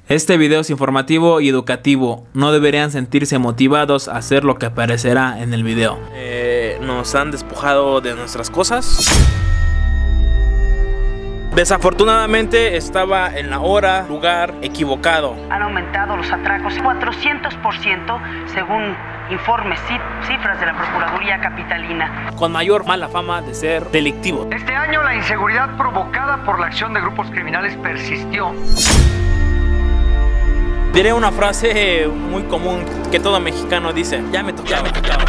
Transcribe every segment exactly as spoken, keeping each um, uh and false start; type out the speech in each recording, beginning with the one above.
Este video es informativo y educativo, no deberían sentirse motivados a hacer lo que aparecerá en el video. Eh, nos han despojado de nuestras cosas. Desafortunadamente estaba en la hora, lugar equivocado. Han aumentado los atracos cuatrocientos por ciento según informes, cifras de la Procuraduría Capitalina. Con mayor mala fama de ser delictivo. Este año la inseguridad provocada por la acción de grupos criminales persistió. Diré una frase muy común que todo mexicano dice: ya me tocaba, ya me tocaba.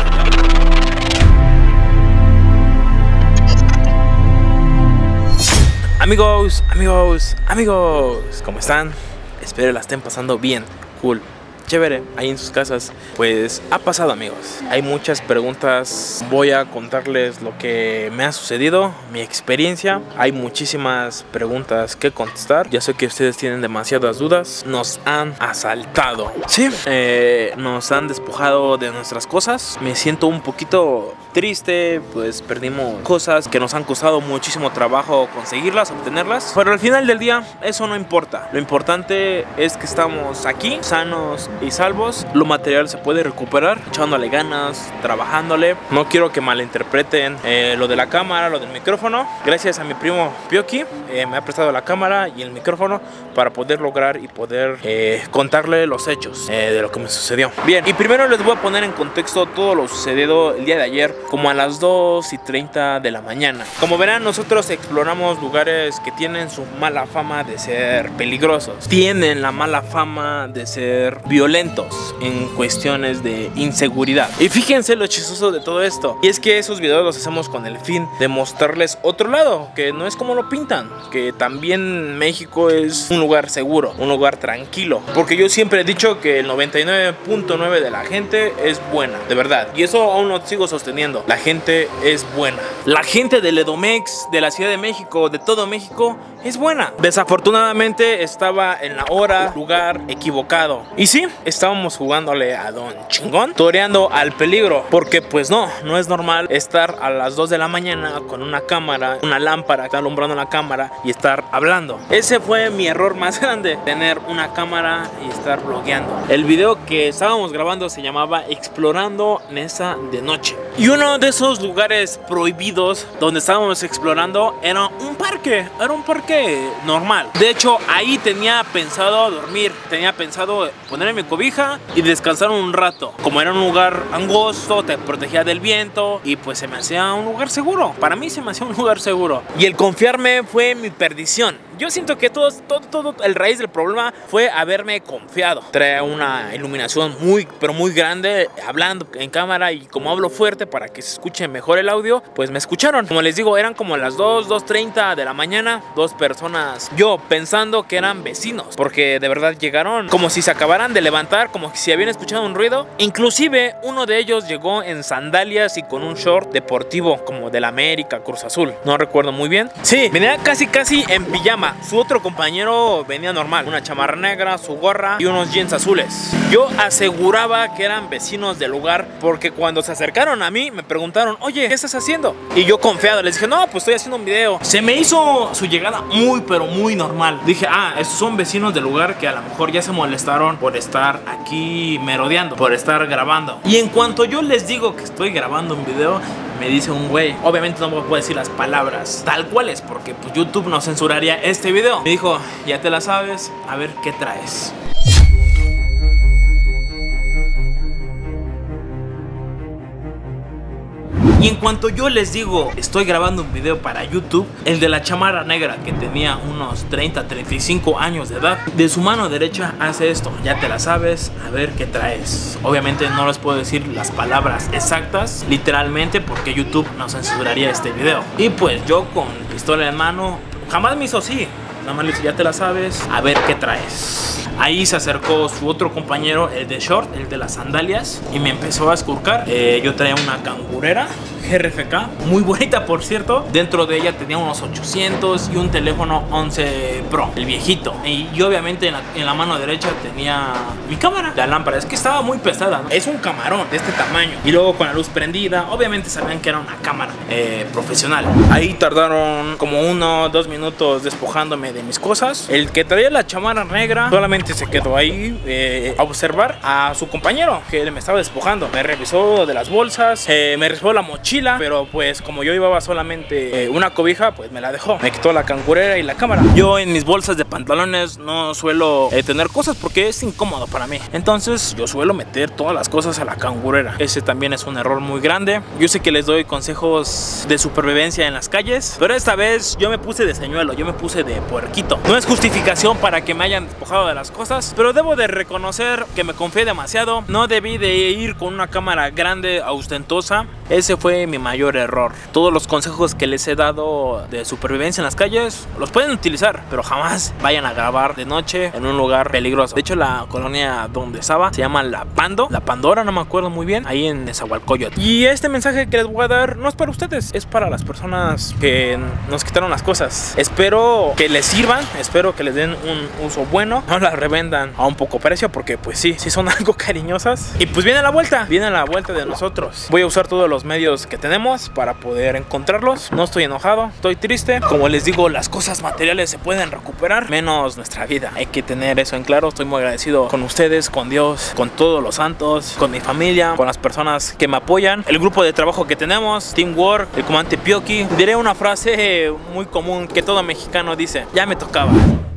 Amigos, amigos, amigos, ¿cómo están? Espero la estén pasando bien, cool, chévere, ahí en sus casas. Pues ha pasado, amigos. Hay muchas preguntas. Voy a contarles lo que me ha sucedido, mi experiencia. Hay muchísimas preguntas que contestar. Ya sé que ustedes tienen demasiadas dudas. Nos han asaltado. Sí, eh, nos han despojado de nuestras cosas. Me siento un poquito triste, pues perdimos cosas que nos han costado muchísimo trabajo conseguirlas, obtenerlas. Pero al final del día eso no importa. Lo importante es que estamos aquí, sanos y salvos. Lo material se puede recuperar echándole ganas, trabajándole. No quiero que malinterpreten eh, lo de la cámara, lo del micrófono. Gracias a mi primo Pioki eh, me ha prestado la cámara y el micrófono para poder lograr y poder eh, contarle los hechos eh, de lo que me sucedió. Bien, y primero les voy a poner en contexto todo lo sucedido el día de ayer, como a las dos y treinta de la mañana. Como verán, nosotros exploramos lugares que tienen su mala fama de ser peligrosos, tienen la mala fama de ser violentos en cuestiones de inseguridad. Y fíjense lo chistoso de todo esto, y es que esos videos los hacemos con el fin de mostrarles otro lado, que no es como lo pintan, que también México es un lugar seguro, un lugar tranquilo, porque yo siempre he dicho que el noventa y nueve punto nueve de la gente es buena, de verdad, y eso aún lo sigo sosteniendo. La gente es buena. La gente del Edomex, de la Ciudad de México, de todo México, es buena. Desafortunadamente estaba en la hora, lugar equivocado. Y sí, estábamos jugándole a Don Chingón, toreando al peligro, porque pues no, no es normal estar a las dos de la mañana con una cámara, una lámpara que está alumbrando la cámara y estar hablando. Ese fue mi error más grande, tener una cámara y estar blogueando. El video que estábamos grabando se llamaba Explorando Nesa de Noche. Y uno de esos lugares prohibidos donde estábamos explorando era un parque, era un parque normal. De hecho, ahí tenía pensado dormir, tenía pensado ponerme mi cobija y descansar un rato. Como era un lugar angosto, te protegía del viento y pues se me hacía un lugar seguro. Para mí se me hacía un lugar seguro. Y el confiarme fue mi perdición. Yo siento que todo, todo, todo el raíz del problema fue haberme confiado. Trae una iluminación muy, pero muy grande, hablando en cámara, y como hablo fuerte para que se escuche mejor el audio, pues me escucharon. Como les digo, eran como las dos, dos treinta de la mañana, dos personas, yo pensando que eran vecinos, porque de verdad llegaron como si se acabaran de levantar, como si habían escuchado un ruido. Inclusive uno de ellos llegó en sandalias y con un short deportivo como del América, Cruz Azul, no recuerdo muy bien. Sí, venía casi casi en pijama. Su otro compañero venía normal, una chamarra negra, su gorra y unos jeans azules. Yo aseguraba que eran vecinos del lugar, porque cuando se acercaron a mí me preguntaron: oye, ¿qué estás haciendo? Y yo confiado les dije: no, pues estoy haciendo un video. Se me hizo su llegada muy pero muy normal. Dije: ah, estos son vecinos del lugar que a lo mejor ya se molestaron por estar aquí merodeando, por estar grabando. Y en cuanto yo les digo que estoy grabando un video, me dice un güey, obviamente no me puedo decir las palabras tal cuales porque pues YouTube no censuraría este video. Me dijo: ya te la sabes, a ver qué traes. Y en cuanto yo les digo estoy grabando un video para YouTube, el de la chamarra negra, que tenía unos treinta, treinta y cinco años de edad, de su mano derecha hace esto: ya te la sabes, a ver qué traes. Obviamente no les puedo decir las palabras exactas literalmente porque YouTube no censuraría este video. Y pues yo con pistola en mano, jamás me hizo así, nada más le dije: ya te la sabes, a ver qué traes. Ahí se acercó su otro compañero, el de short, el de las sandalias, y me empezó a esculcar. eh, Yo traía una cangurera G R F K, muy bonita por cierto. Dentro de ella tenía unos ochocientos y un teléfono once Pro, el viejito. Y yo obviamente en la, en la mano derecha tenía mi cámara, la lámpara. Es que estaba muy pesada, ¿no? Es un camarón de este tamaño. Y luego con la luz prendida, obviamente sabían que era una cámara eh, profesional. Ahí tardaron como uno, dos minutos despojándome de mis cosas. El que traía la chamarra negra solamente se quedó ahí eh, a observar a su compañero que me estaba despojando. Me revisó de las bolsas, eh, me revisó la mochila, pero pues como yo llevaba solamente eh, una cobija, pues me la dejó. Me quitó la cangurera y la cámara. Yo en mis bolsas de pantalones no suelo eh, tener cosas porque es incómodo para mí. Entonces yo suelo meter todas las cosas a la cangurera. Ese también es un error muy grande. Yo sé que les doy consejos de supervivencia en las calles, pero esta vez yo me puse de señuelo, yo me puse de puerquito. No es justificación para que me hayan despojado de las cosas, pero debo de reconocer que me confié demasiado. No debí de ir con una cámara grande, ostentosa. Ese fue mi mayor error. Todos los consejos que les he dado de supervivencia en las calles los pueden utilizar, pero jamás vayan a grabar de noche en un lugar peligroso. De hecho, la colonia donde estaba se llama La Pando, La Pandora, no me acuerdo muy bien, ahí en Nezahualcóyotl. Y este mensaje que les voy a dar no es para ustedes, es para las personas que nos quitaron las cosas. Espero que les sirvan, espero que les den un uso bueno, no las revendan a un poco precio, porque pues sí, sí son algo cariñosas. Y pues viene la vuelta, viene la vuelta de nosotros. Voy a usar todos los medios que tenemos para poder encontrarlos. No estoy enojado, estoy triste. Como les digo, las cosas materiales se pueden recuperar, menos nuestra vida. Hay que tener eso en claro. Estoy muy agradecido con ustedes, con Dios, con todos los santos, con mi familia, con las personas que me apoyan, el grupo de trabajo que tenemos, Teamwork, el comandante Pioqui. Diré una frase muy común que todo mexicano dice: ya me tocaba.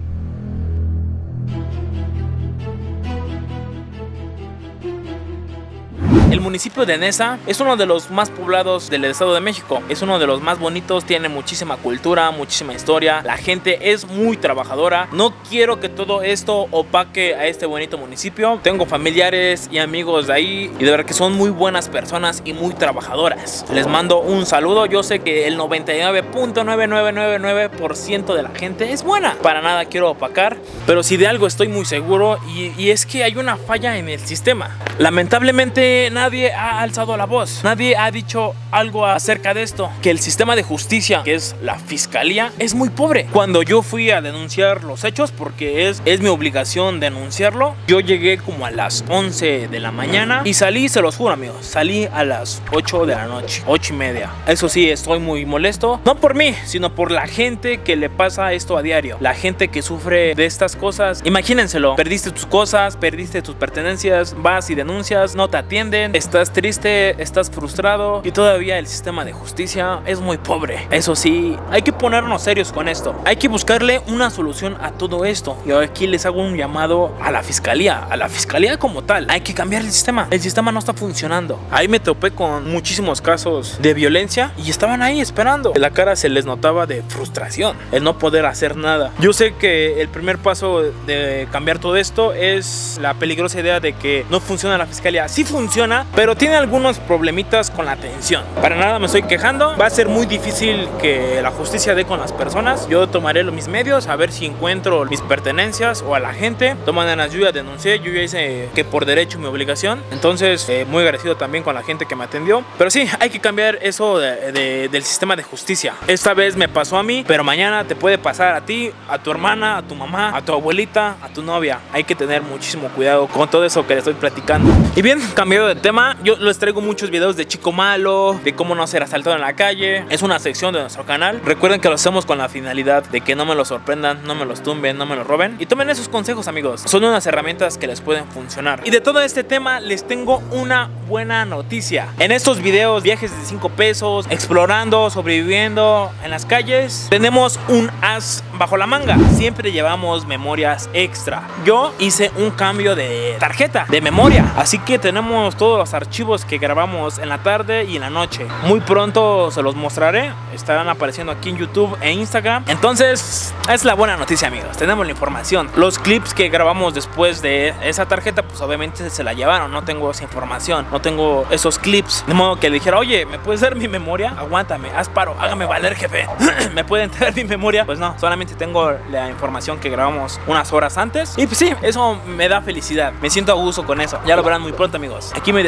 El municipio de Neza es uno de los más poblados del Estado de México. Es uno de los más bonitos, tiene muchísima cultura, muchísima historia. La gente es muy trabajadora. No quiero que todo esto opaque a este bonito municipio. Tengo familiares y amigos de ahí y de verdad que son muy buenas personas y muy trabajadoras. Les mando un saludo. Yo sé que el noventa y nueve punto nueve nueve nueve nueve por ciento de la gente es buena. Para nada quiero opacar, pero si de algo estoy muy seguro y, y es que hay una falla en el sistema. Lamentablemente nadie ha alzado la voz, nadie ha dicho algo acerca de esto, que el sistema de justicia, que es la fiscalía, es muy pobre. Cuando yo fui a denunciar los hechos, porque es, es mi obligación denunciarlo, yo llegué como a las once de la mañana y salí, se los juro amigos, salí a las ocho de la noche, ocho y media. Eso sí, estoy muy molesto, no por mí, sino por la gente que le pasa esto a diario, la gente que sufre de estas cosas. Imagínenselo, perdiste tus cosas, perdiste tus pertenencias, vas y denuncias, no te atienden, estás triste, estás frustrado y todavía el sistema de justicia es muy pobre. Eso sí, hay que ponernos serios con esto, hay que buscarle una solución a todo esto. Y aquí les hago un llamado a la fiscalía, a la fiscalía como tal. Hay que cambiar el sistema, el sistema no está funcionando. Ahí me topé con muchísimos casos de violencia y estaban ahí esperando. En la cara se les notaba de frustración, el no poder hacer nada. Yo sé que el primer paso de cambiar todo esto es la peligrosa idea de que no funciona la fiscalía. Sí funciona, pero tiene algunos problemitas con la atención. Para nada me estoy quejando, va a ser muy difícil que la justicia dé con las personas. Yo tomaré mis medios a ver si encuentro mis pertenencias o a la gente. Toman en ayuda, denuncié, yo ya hice que por derecho mi obligación. Entonces eh, muy agradecido también con la gente que me atendió. Pero sí, hay que cambiar eso de, de, del sistema de justicia. Esta vez me pasó a mí, pero mañana te puede pasar a ti, a tu hermana, a tu mamá, a tu abuelita, a tu novia. Hay que tener muchísimo cuidado con todo eso que les estoy platicando. Y bien, cambiando de tema, yo les traigo muchos videos de chico malo, de cómo no ser asaltado en la calle. Es una sección de nuestro canal. Recuerden que lo hacemos con la finalidad de que no me lo sorprendan, no me los tumben, no me los roben. Y tomen esos consejos amigos, son unas herramientas que les pueden funcionar. Y de todo este tema les tengo una buena noticia. En estos videos, viajes de cinco pesos, explorando, sobreviviendo en las calles, tenemos un as bajo la manga. Siempre llevamos memorias extra. Yo hice un cambio de tarjeta de memoria, así que tenemos todos los archivos que grabamos en la tarde y en la noche. Muy pronto se los mostraré, estarán apareciendo aquí en YouTube e Instagram. Entonces es la buena noticia amigos, tenemos la información. Los clips que grabamos después de esa tarjeta pues obviamente se la llevaron. No tengo esa información, no tengo esos clips, de modo que le dijera: oye, ¿me puedes dar mi memoria? Aguántame, haz paro, hágame valer jefe. ¿Me pueden traer mi memoria? Pues no, solamente tengo la información que grabamos unas horas antes. Y pues sí, eso me da felicidad, me siento a gusto con eso. Ya lo verán muy pronto amigos. Aquí me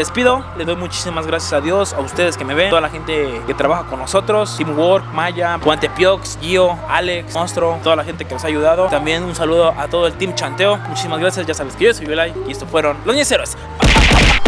despido, le doy muchísimas gracias a Dios, a ustedes que me ven, toda la gente que trabaja con nosotros, Teamwork, Maya, Guante Piox, Gio, Alex, Monstruo, toda la gente que nos ha ayudado. También un saludo a todo el Team Chanteo. Muchísimas gracias, ya sabes que yo soy Belay y estos fueron los Ñeceros.